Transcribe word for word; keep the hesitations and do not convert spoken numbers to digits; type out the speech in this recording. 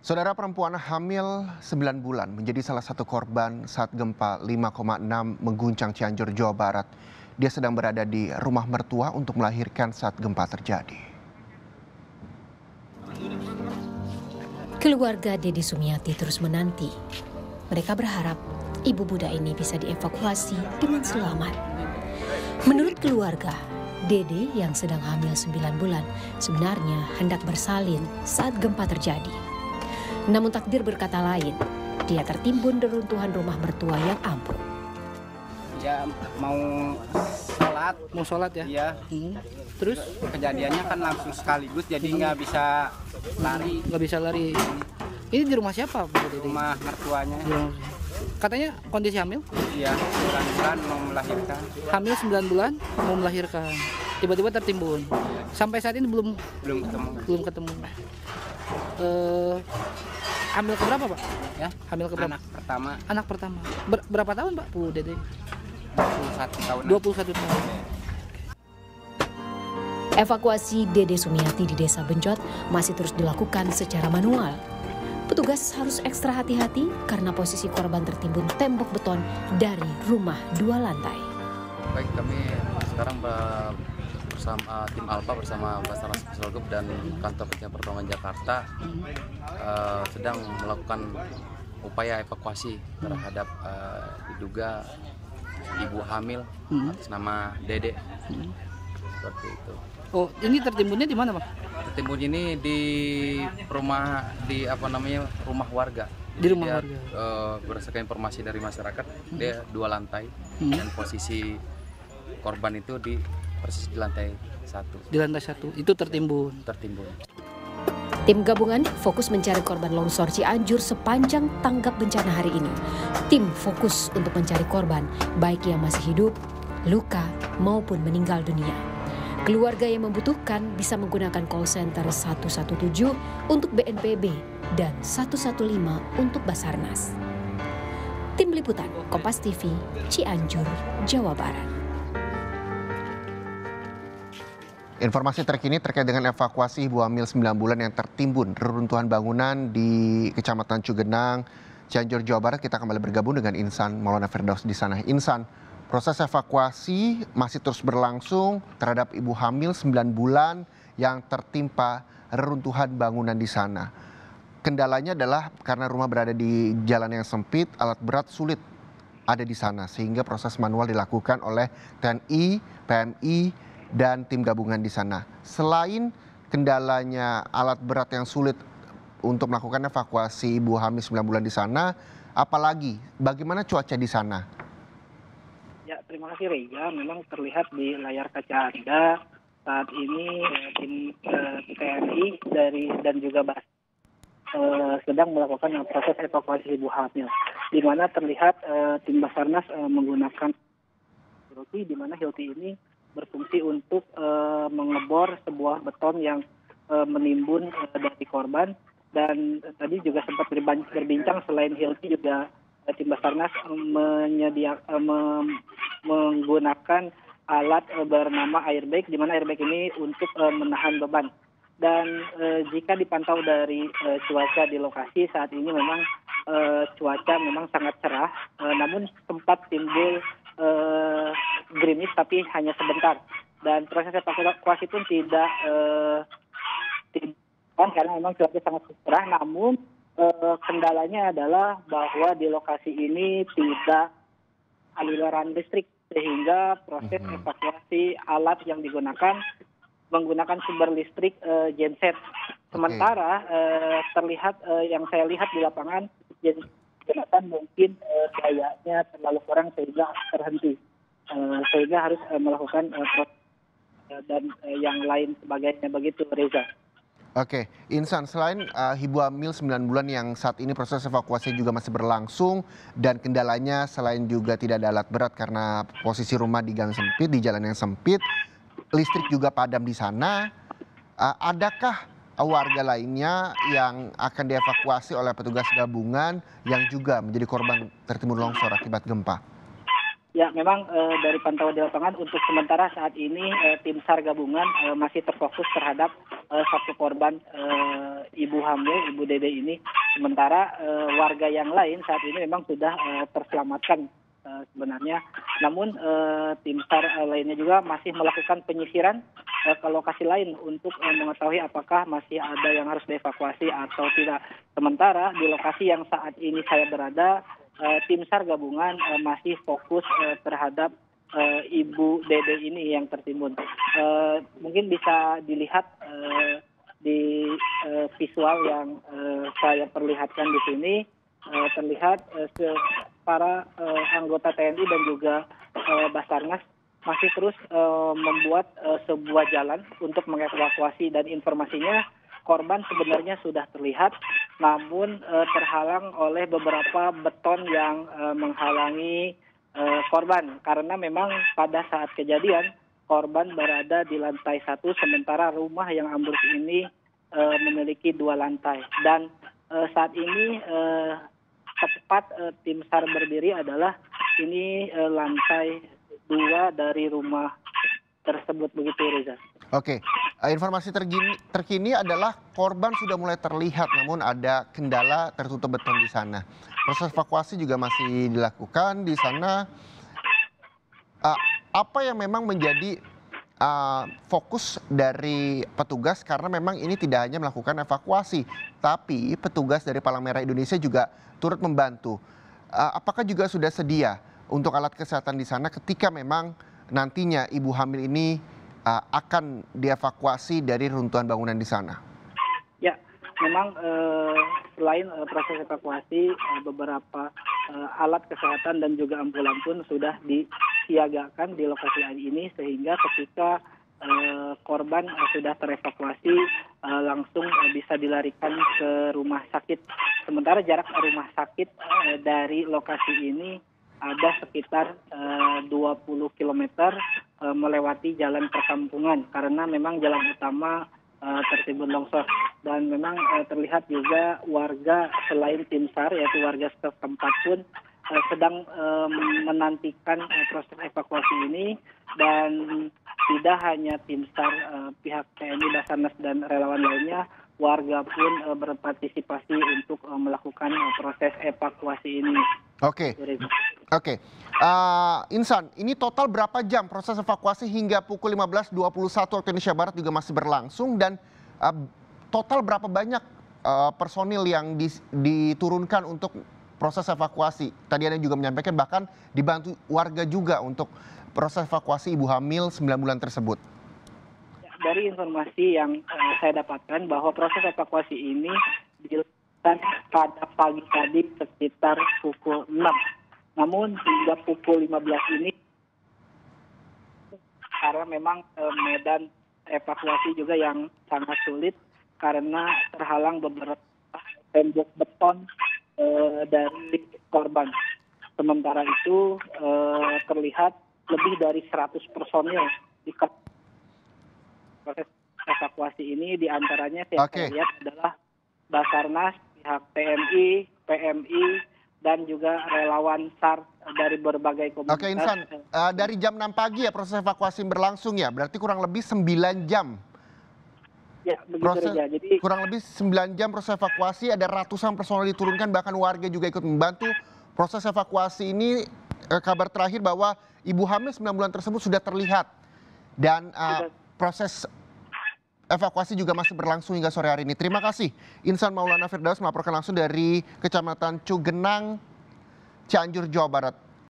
Saudara perempuan hamil sembilan bulan menjadi salah satu korban saat gempa lima koma enam mengguncang Cianjur, Jawa Barat. Dia sedang berada di rumah mertua untuk melahirkan saat gempa terjadi. Keluarga Dede Sumiati terus menanti. Mereka berharap ibu muda ini bisa dievakuasi dengan selamat. Menurut keluarga, Dede yang sedang hamil sembilan bulan sebenarnya hendak bersalin saat gempa terjadi. Namun takdir berkata lain, dia tertimbun reruntuhan rumah mertua yang ambruk. Ya mau sholat, mau sholat ya? Iya. Hmm. Terus kejadiannya kan langsung sekaligus, jadi nggak bisa lari. Nggak bisa lari. Ini di rumah siapa, Bu Dede? Rumah mertuanya. Ya. Katanya kondisi hamil? Iya, sembilan bulan mau melahirkan. Hamil sembilan bulan mau melahirkan. Tiba-tiba tertimbun. Sampai saat ini belum Belum ketemu. belum ketemu. Uh, hamil keberapa, Pak? Ya, hamil keberapa? Anak pertama. Anak pertama. Ber berapa tahun, Pak, Bu Dede? dua puluh satu tahun. dua puluh satu tahun. Evakuasi Dede Sumiati di Desa Benjot masih terus dilakukan secara manual. Petugas harus ekstra hati-hati karena posisi korban tertimbun tembok beton dari rumah dua lantai. Baik, kami sekarang bersama tim Alfa bersama Basarnas Special Group dan Kantor Pencarian Pertolongan Jakarta uh, sedang melakukan upaya evakuasi terhadap uh, diduga ibu hamil Hmm. atas nama Dede. Hmm. Seperti itu. Oh, ini tertimbunnya di mana, Pak? Tertimbun ini di rumah di apa namanya rumah warga. Di rumah dia, warga. Uh, berdasarkan informasi dari masyarakat, hmm. dia dua lantai Hmm. dan posisi korban itu di persis di lantai satu. Di lantai satu itu tertimbun. Tertimbun. Tim gabungan fokus mencari korban longsor Cianjur sepanjang tanggap bencana hari ini. Tim fokus untuk mencari korban, baik yang masih hidup, luka, maupun meninggal dunia. Keluarga yang membutuhkan bisa menggunakan call center satu satu tujuh untuk B N P B dan satu satu lima untuk Basarnas. Tim Liputan Kompas T V, Cianjur, Jawa Barat. Informasi terkini terkait dengan evakuasi ibu hamil sembilan bulan yang tertimbun reruntuhan bangunan di Kecamatan Cugenang, Cianjur, Jawa Barat. Kita kembali bergabung dengan Insan Maulana Firdaus di sana. Insan, proses evakuasi masih terus berlangsung terhadap ibu hamil sembilan bulan yang tertimpa reruntuhan bangunan di sana. Kendalanya adalah karena rumah berada di jalan yang sempit, alat berat sulit ada di sana sehingga proses manual dilakukan oleh T N I, P M I, dan tim gabungan di sana. Selain kendalanya alat berat yang sulit untuk melakukan evakuasi ibu hamil sembilan bulan di sana, apalagi bagaimana cuaca di sana? Ya, terima kasih Reza. Memang terlihat di layar kaca Anda saat ini eh, tim eh, T N I dari dan juga Bas eh, sedang melakukan proses evakuasi ibu hamil, di mana terlihat eh, tim Basarnas eh, menggunakan Hilti, di mana Hilti ini berfungsi untuk uh, mengebor sebuah beton yang uh, menimbun uh, dari korban. Dan uh, tadi juga sempat berbincang selain Hilti juga uh, tim Basarnas uh, menyedia, uh, mem, menggunakan alat uh, bernama airbag, di mana airbag ini untuk uh, menahan beban. Dan uh, jika dipantau dari uh, cuaca di lokasi saat ini memang uh, cuaca memang sangat cerah, uh, namun sempat timbul Uh, gerimis tapi hanya sebentar, dan proses evakuasi pun tidak uh, tidak karena memang cuaca sangat cerah. Namun uh, kendalanya adalah bahwa di lokasi ini tidak aliran listrik sehingga proses uh-huh. evakuasi alat yang digunakan menggunakan sumber listrik uh, genset. Sementara okay. uh, terlihat uh, yang saya lihat di lapangan genset Jonathan mungkin uh, dayanya terlalu kurang sehingga terhenti, uh, sehingga harus uh, melakukan uh, proses uh, dan uh, yang lain sebagainya, begitu Reza. Oke, Insan, selain uh, ibu hamil sembilan bulan yang saat ini proses evakuasi juga masih berlangsung dan kendalanya selain juga tidak ada alat berat karena posisi rumah di gang sempit, di jalan yang sempit, listrik juga padam di sana, uh, adakah warga lainnya yang akan dievakuasi oleh petugas gabungan yang juga menjadi korban tertimbun longsor akibat gempa? Ya, memang eh, dari pantauan di lapangan untuk sementara saat ini eh, tim SAR gabungan eh, masih terfokus terhadap eh, satu korban eh, ibu hamil, ibu Dede ini. Sementara eh, warga yang lain saat ini memang sudah eh, terselamatkan eh, sebenarnya. Namun eh, tim SAR eh, lainnya juga masih melakukan penyisiran eh, ke lokasi lain untuk eh, mengetahui apakah masih ada yang harus dievakuasi atau tidak. Sementara di lokasi yang saat ini saya berada, Uh, tim SAR gabungan uh, masih fokus uh, terhadap uh, ibu Dede ini yang tertimbun. Uh, mungkin bisa dilihat uh, di uh, visual yang uh, saya perlihatkan di sini, uh, terlihat uh, para uh, anggota T N I dan juga uh, Basarnas masih terus uh, membuat uh, sebuah jalan untuk mengevakuasi, dan informasinya korban sebenarnya sudah terlihat, namun e, terhalang oleh beberapa beton yang e, menghalangi e, korban. Karena memang pada saat kejadian, korban berada di lantai satu, sementara rumah yang ambruk ini e, memiliki dua lantai. Dan e, saat ini e, tepat e, tim SAR berdiri adalah ini e, lantai dua dari rumah tersebut, begitu Reza. Oke, informasi terkini, terkini adalah korban sudah mulai terlihat, namun ada kendala tertutup beton di sana. Proses evakuasi juga masih dilakukan di sana. Uh, apa yang memang menjadi uh, fokus dari petugas, karena memang ini tidak hanya melakukan evakuasi, tapi petugas dari Palang Merah Indonesia juga turut membantu. Uh, apakah juga sudah sedia untuk alat kesehatan di sana ketika memang nantinya ibu hamil ini Uh, akan dievakuasi dari runtuhan bangunan di sana? Ya, memang uh, selain uh, proses evakuasi, uh, beberapa uh, alat kesehatan dan juga ambulan pun sudah disiagakan di lokasi ini, sehingga ketika uh, korban uh, sudah terevakuasi uh, langsung uh, bisa dilarikan ke rumah sakit. Sementara jarak rumah sakit uh, dari lokasi ini ada sekitar uh, dua puluh kilometer uh, melewati jalan perkampungan, karena memang jalan utama uh, tertimbun longsor. Dan memang uh, terlihat juga warga selain tim SAR, yaitu warga setempat pun uh, sedang uh, menantikan uh, proses evakuasi ini. Dan tidak hanya tim SAR, uh, pihak T N I, Basarnas dan relawan lainnya, warga pun uh, berpartisipasi untuk uh, melakukan uh, proses evakuasi ini. Oke, oke. Uh, Insan, ini total berapa jam proses evakuasi hingga pukul lima belas dua puluh satu waktu Indonesia Barat juga masih berlangsung, dan uh, total berapa banyak uh, personil yang di, diturunkan untuk proses evakuasi? Tadi Anda juga menyampaikan bahkan dibantu warga juga untuk proses evakuasi ibu hamil sembilan bulan tersebut. Dari informasi yang uh, saya dapatkan bahwa proses evakuasi ini dilakukan pada pagi tadi sekitar pukul enam. Namun hingga pukul lima belas ini, karena memang e, medan evakuasi juga yang sangat sulit karena terhalang beberapa tembok beton e, dari korban. Sementara itu e, terlihat lebih dari seratus personil di proses evakuasi ini, diantaranya yang okay. saya lihat adalah Basarnas, pihak T N I, P M I, dan juga relawan SAR dari berbagai komunitas. Oke, Insan, uh, dari jam enam pagi ya proses evakuasi berlangsung ya, berarti kurang lebih sembilan jam. Ya, begitu proses, saja. Jadi kurang lebih sembilan jam proses evakuasi, ada ratusan personel diturunkan, bahkan warga juga ikut membantu. Proses evakuasi ini, uh, kabar terakhir bahwa ibu hamil sembilan bulan tersebut sudah terlihat. Dan uh, proses evakuasi juga masih berlangsung hingga sore hari ini. Terima kasih Insan Maulana Firdaus melaporkan langsung dari Kecamatan Cugenang, Cianjur, Jawa Barat.